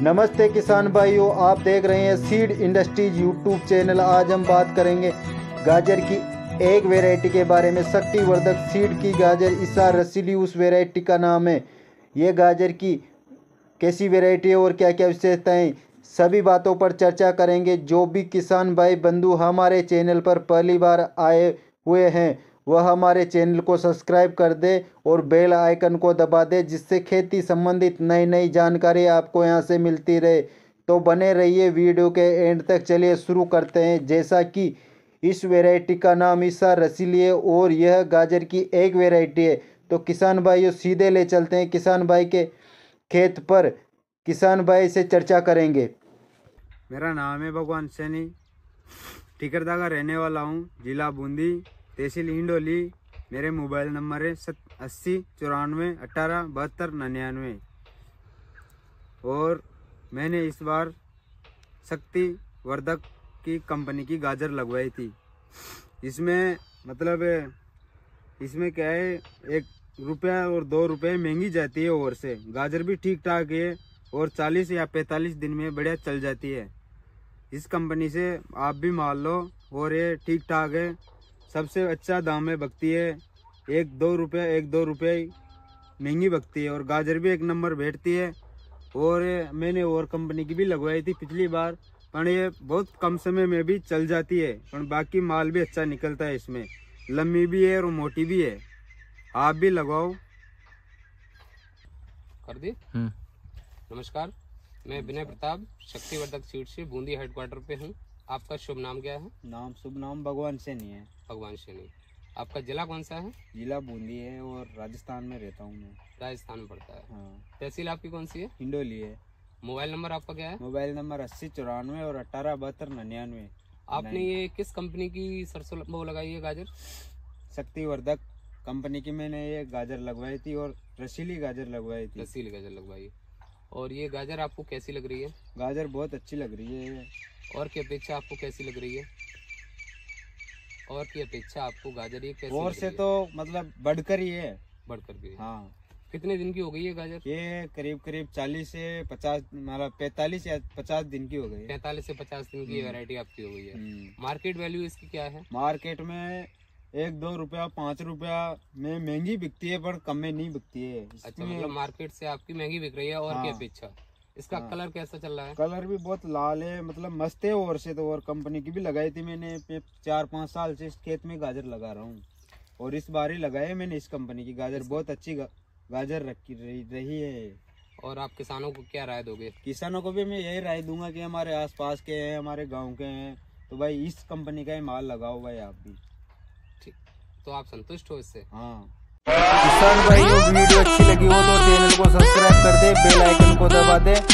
नमस्ते किसान भाइयों, आप देख रहे हैं सीड इंडस्ट्रीज यूट्यूब चैनल। आज हम बात करेंगे गाजर की एक वैरायटी के बारे में। शक्तिवर्धक सीड की गाजर इसार रसीली उस वैरायटी का नाम है। ये गाजर की कैसी वैरायटी है और क्या क्या विशेषताएं, सभी बातों पर चर्चा करेंगे। जो भी किसान भाई बंधु हमारे चैनल पर पहली बार आए हुए हैं वह हमारे चैनल को सब्सक्राइब कर दे और बेल आइकन को दबा दे, जिससे खेती संबंधित नई नई जानकारी आपको यहां से मिलती रहे। तो बने रहिए वीडियो के एंड तक। चलिए शुरू करते हैं। जैसा कि इस वैरायटी का नाम इसार रसीली है और यह गाजर की एक वैरायटी है, तो किसान भाइयों सीधे ले चलते हैं किसान भाई के खेत पर। किसान भाई से चर्चा करेंगे। मेरा नाम है भगवान सैनी, ठिकरदा का रहने वाला हूँ, जिला बूंदी, तहसील हिंडोली। मेरे मोबाइल नंबर है 80 94 18 72 99। और मैंने इस बार शक्तिवर्धक की कंपनी की गाजर लगवाई थी। इसमें मतलब इसमें क्या है, 1 रुपया और 2 रुपये महंगी जाती है और से। गाजर भी ठीक ठाक है और 40 या 45 दिन में बढ़िया चल जाती है। इस कंपनी से आप भी मान लो और ये ठीक ठाक है, सबसे अच्छा दाम में बकती है। 1-2 रुपये महंगी बकती है और गाजर भी एक नंबर बैठती है। और मैंने और कंपनी की भी लगवाई थी पिछली बार, पर ये बहुत कम समय में भी चल जाती है। पर बाकी माल भी अच्छा निकलता है, इसमें लंबी भी है और मोटी भी है। आप भी लगाओ। कर दी। नमस्कार, मैं विनय प्रताप शक्तिवर्धक सीड से बूंदी हेडक्वार्टर पे हूँ। आपका शुभ नाम क्या है? शुभ नाम भगवान सैनी है। भगवान सैनी। आपका जिला कौन सा है? जिला बूंदी है और राजस्थान में रहता हूँ मैं। राजस्थान में पड़ता है। हाँ। तहसील आपकी कौन सी है? हिंडोली है। मोबाइल नंबर आपका क्या है? मोबाइल नंबर 80 94 और 18 72 99। आपने ये किस कंपनी की सरसों वो लगाई है गाजर? शक्तिवर्धक कंपनी की मैंने ये गाजर लगवाई थी और रसीली गाजर लगवाई थी। रसीली गाजर लगवाई। और ये गाजर आपको कैसी लग रही है? गाजर बहुत अच्छी लग रही है। और की अपेक्षा आपको कैसी लग रही है? और की अपेक्षा आपको गाजर ये कैसी और लग से रही है? तो मतलब बढ़कर ही है। बढ़कर भी। हाँ। कितने दिन की हो गई है गाजर? ये करीब 40 से 50 मतलब 45 या 50 दिन की हो गई है। 45 से 50 दिन की वैरायटी आपकी हो गई है। मार्केट वैल्यू इसकी क्या है? मार्केट में 1-2 रुपया 5 रुपया में महंगी बिकती है, पर कम में नहीं बिकती है। अच्छा, मतलब मार्केट से आपकी महंगी बिक रही है और की अपेक्षा। इसका कलर कैसा चल रहा है? कलर भी बहुत लाल है, मतलब मस्त है। और से तो और कंपनी की भी लगाई थी मैंने। 4-5 साल से इस खेत में गाजर लगा रहा हूँ और इस बार ही लगाए मैंने इस कंपनी की गाजर। बहुत अच्छी गाजर रही है। और आप किसानों को क्या राय दोगे? किसानों को भी मैं यही राय दूंगा कि हमारे आसपास के हैं, हमारे गांव के हैं, तो भाई इस कंपनी का ही माल लगाओ भाई आप भी। ठीक, तो आप संतुष्ट हो इससे? हाँ। किसान भाइयों वीडियो अच्छी लगी हो तो चैनल को सब्सक्राइब कर दे, बेल आइकन को दबा दे।